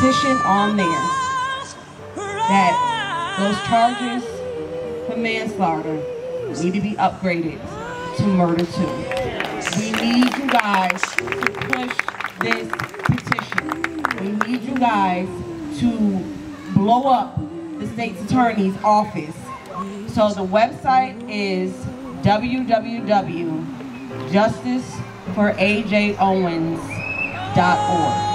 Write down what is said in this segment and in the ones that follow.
petition on there that those charges for manslaughter need to be upgraded to murder too. We need you guys to push this petition. We need you guys to blow up the state's attorney's office. So the website is www.justiceforajowens.org.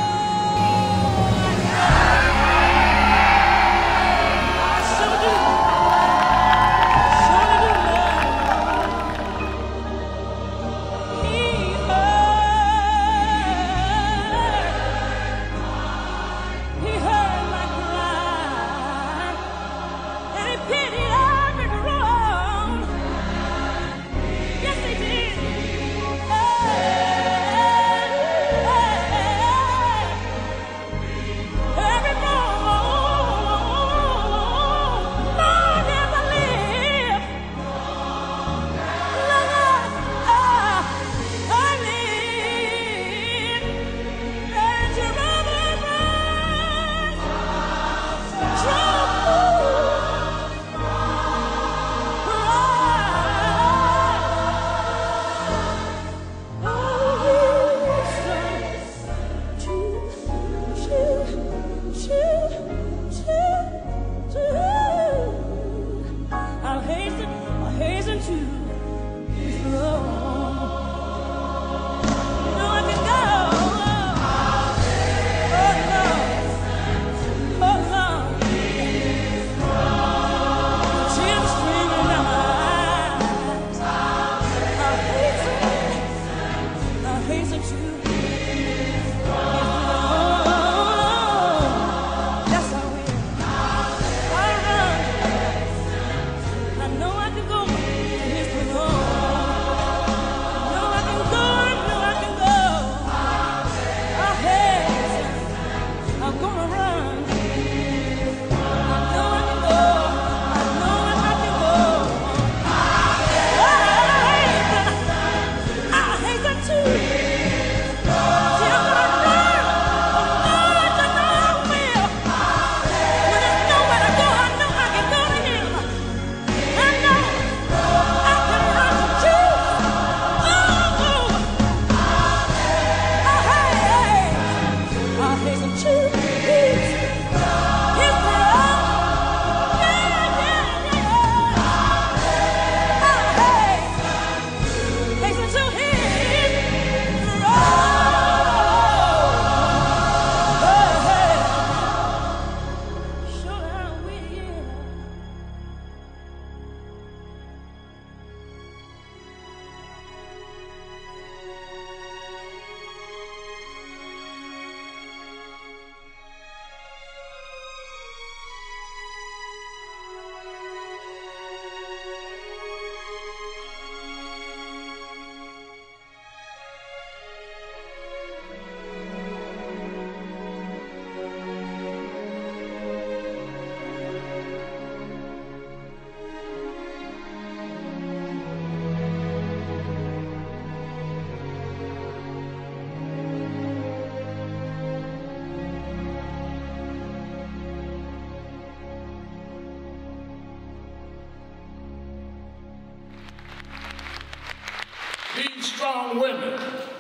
These strong women,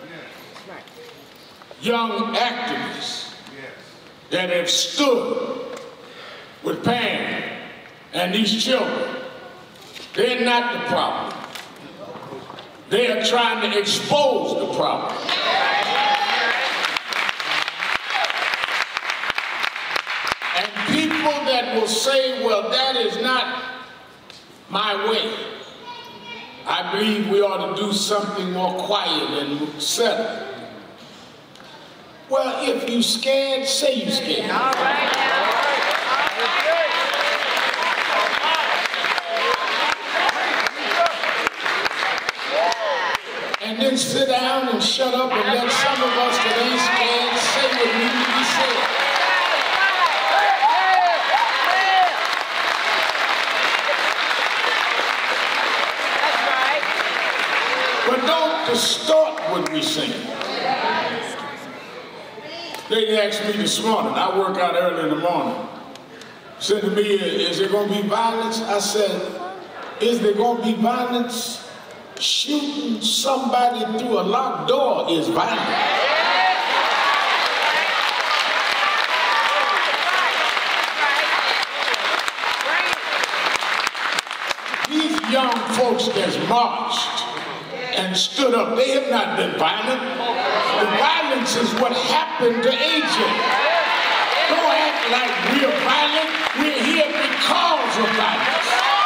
young activists that have stood with Pam and these children, they're not the problem. They are trying to expose the problem. And people that will say, well, that is not my way. I believe we ought to do something more quiet and settled. Well, if you scared, say you scared. All right. And then sit down and shut up and let some of us that ain't scared say what needs to be said. But don't distort what we sing. They asked me this morning, I work out early in the morning, said to me, is there going to be violence? I said, is there going to be violence? Shooting somebody through a locked door is violence. These young folks that's marched and stood up, they have not been violent. The violence is what happened to AJ. Don't act like we're violent. We're here because of violence.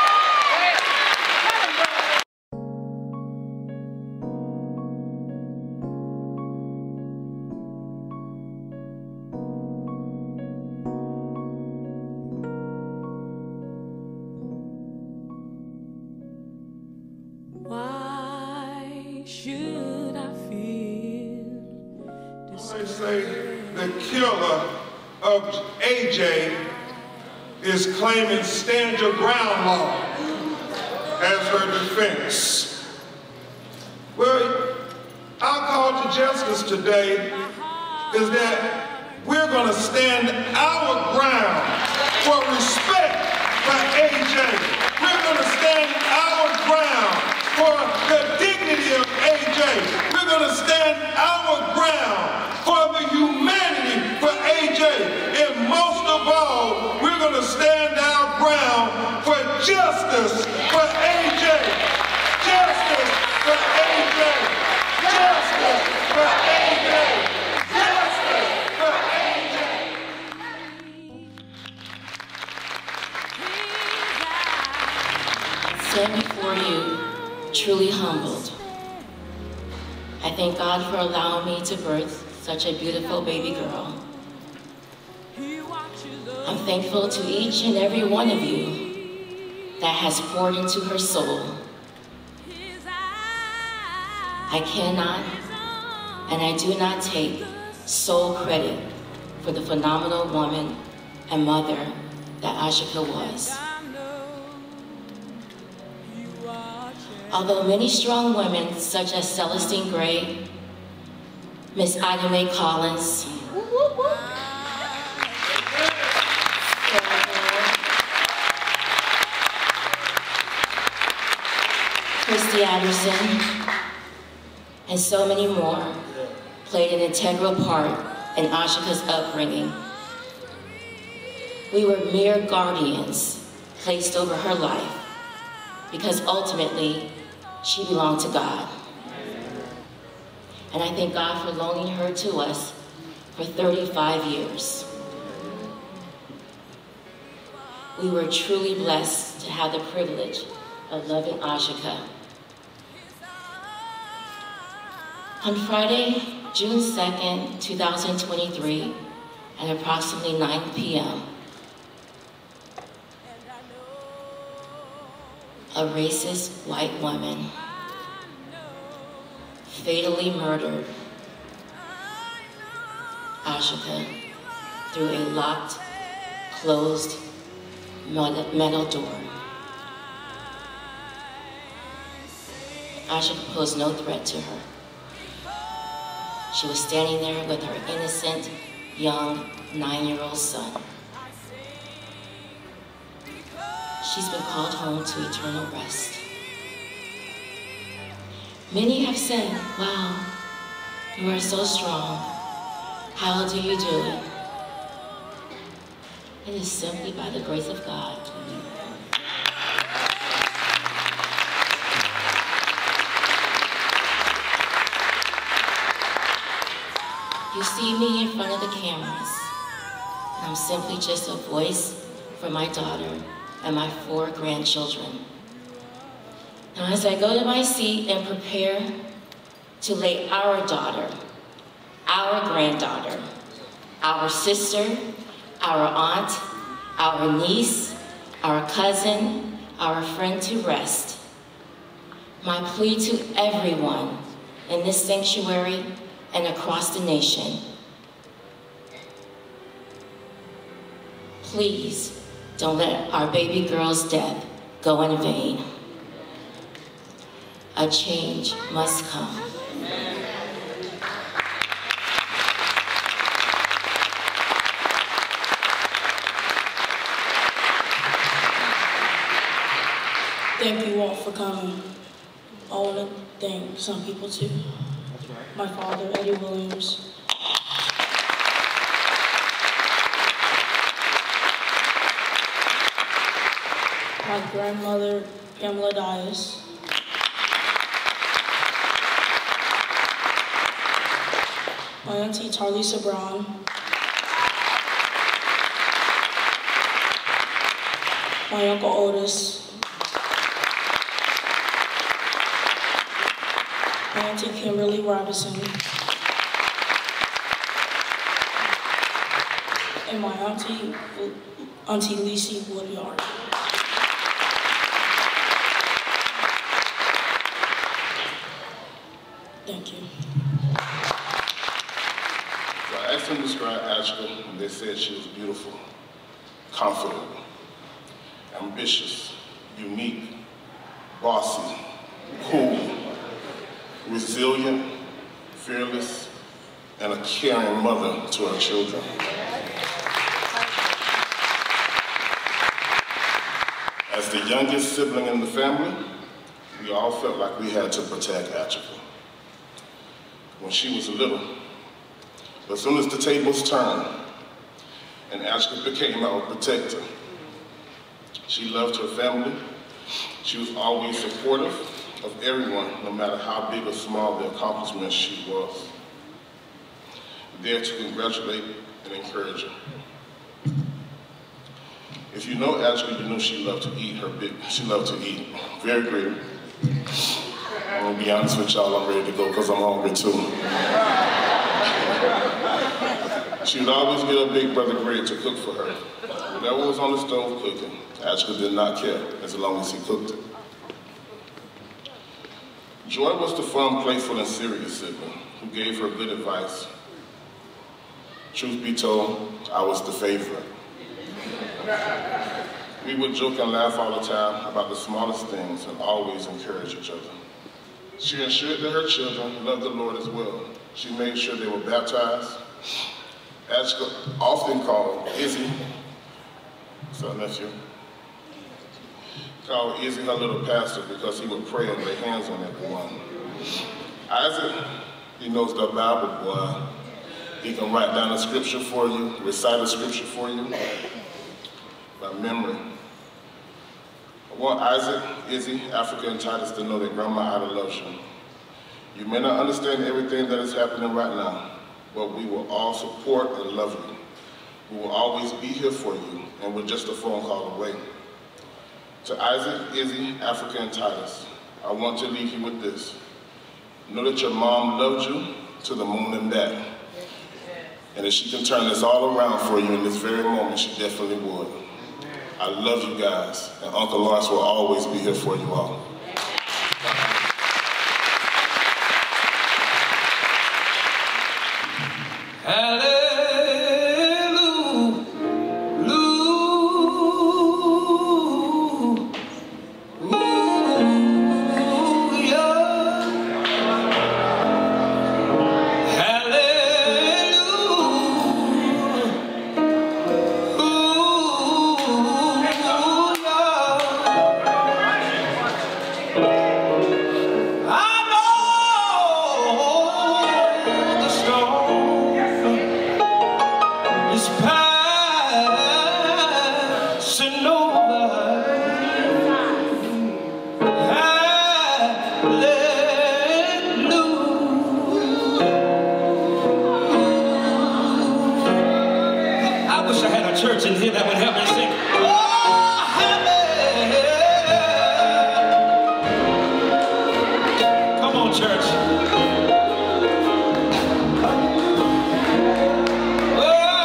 They say the killer of AJ is claiming stand your ground law as her defense. Well, our call to justice today is that we're going to stand our ground for respect for AJ. We're going to stand our ground for the dignity of AJ. We're going to stand our ground for the humanity for AJ. And most of all, we're going to stand our ground for justice for AJ. Justice for AJ. Justice for AJ. Justice for AJ. 74 you, truly humbled. I thank God for allowing me to birth such a beautiful baby girl. I'm thankful to each and every one of you that has poured into her soul. I cannot and I do not take sole credit for the phenomenal woman and mother that Ashika was. Although many strong women, such as Celestine Gray, Miss Ida Mae Collins, Christy Anderson, and so many more, played an integral part in Ashika's upbringing. We were mere guardians placed over her life because ultimately she belonged to God. And I thank God for loaning her to us for 35 years. We were truly blessed to have the privilege of loving Ashika. On Friday, June 2nd, 2023, at approximately 9 p.m., a racist white woman fatally murdered Ashika through a locked, closed metal door. Ashika posed no threat to her. She was standing there with her innocent, young, 9-year-old son. She's been called home to eternal rest. Many have said, wow, you are so strong. How do you do it? It is simply by the grace of God. You see me in front of the cameras, and I'm simply just a voice for my daughter and my 4 grandchildren. Now, as I go to my seat and prepare to lay our daughter, our granddaughter, our sister, our aunt, our niece, our cousin, our friend to rest, my plea to everyone in this sanctuary and across the nation, please don't let our baby girl's death go in vain. A change must come. Thank you all for coming. I want to thank some people too. My father, Eddie Williams. My grandmother, Pamela Dias. My auntie, Tarlisa Brown. My uncle, Otis. My auntie, Kimberly Robinson. And my auntie Lacey Woodyard. Thank you. So I asked them to describe Ashka, and they said she was beautiful, confident, ambitious, unique, bossy, cool, resilient, fearless, and a caring mother to her children. As the youngest sibling in the family, we all felt like we had to protect Ashka. When she was little, but as soon as the tables turned and Ashka became our protector, she loved her family. She was always supportive of everyone, no matter how big or small the accomplishment she was. There to congratulate and encourage her. If you know Ashka, you know she loved to eat she loved to eat. Very great. I'm gonna be honest with y'all, I'm ready to go because I'm hungry too. She would always get her big brother Greg to cook for her. Whatever was on the stove cooking, Ashka did not care as long as he cooked it. Joy was the fun, playful, and serious sibling who gave her good advice. Truth be told, I was the favorite. We would joke and laugh all the time about the smallest things and always encourage each other. She ensured that her children loved the Lord as well. She made sure they were baptized. Ashka often called Izzy, son nephew, called Izzy her little pastor because he would pray and lay hands on everyone. Isaac, he knows the Bible, boy. He can write down a scripture for you, recite a scripture for you by memory. I want Isaac, Izzy, Africa, and Titus to know that Grandma Ida loves you. You may not understand everything that is happening right now, but we will all support and love you. We will always be here for you, and we're just a phone call away. To Isaac, Izzy, Africa, and Titus, I want to leave you with this. Know that your mom loved you to the moon and back. And if she can turn this all around for you in this very moment, she definitely would. I love you guys, and Uncle Lawrence will always be here for you all. Church in here that would help me sing. Oh, hallelujah. Come on, church. Oh,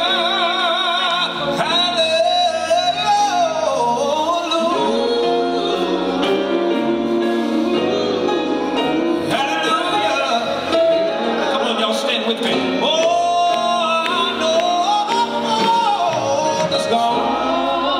hallelujah. Hallelujah. Come on, y'all, stand with me. Oh, I know.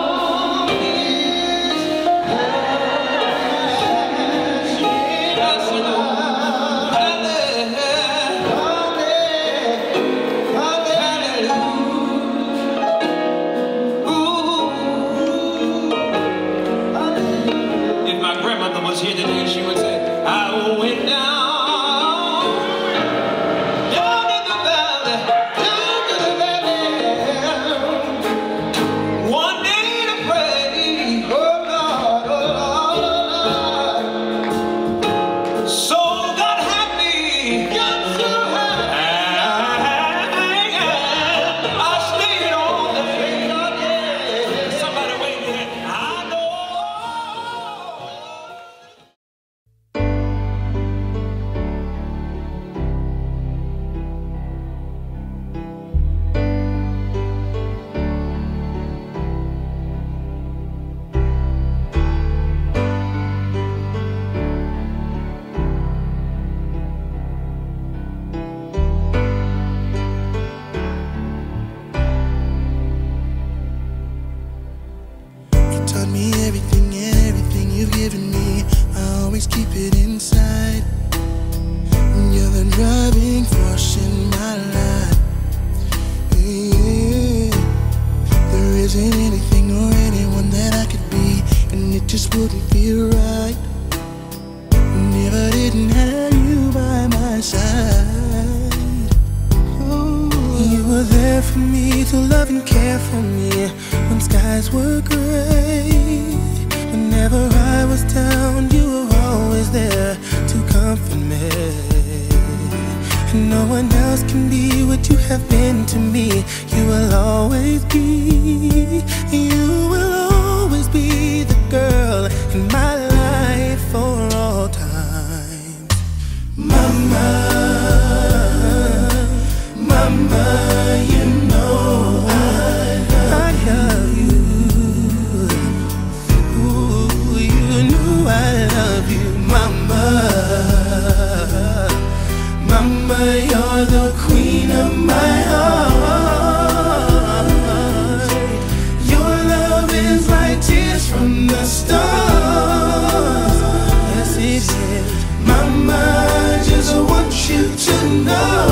was here today, she would say, I went down in the valley, down to the valley, one day to pray, oh Lord, so God had me, got so happy, I stayed on the faith of it. Somebody wait a minute, I know. You taught me everything, everything you've given me. I always keep it inside. You're the driving force in my life. Yeah. There isn't anything or anyone that I could be, and it just wouldn't feel right if I didn't have you by my side. You were there for me to love and care for me when skies were gray. Whenever I was down, you were always there to comfort me. And no one else can be what you have been to me. You will always be, you will always be the girl in my life for all time. Mama, Mama, you know I love you. Ooh, you know I love you, Mama. Mama, you're the queen of my heart. Your love is like tears from the stars. Yes, it is. Mama, I just want you to know,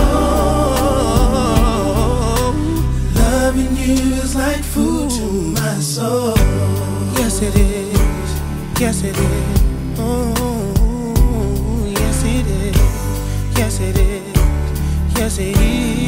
loving you is like food to my soul. Yes, it is. Yes, it is. Oh, yes, it is. Yes, it is. Yes, it is.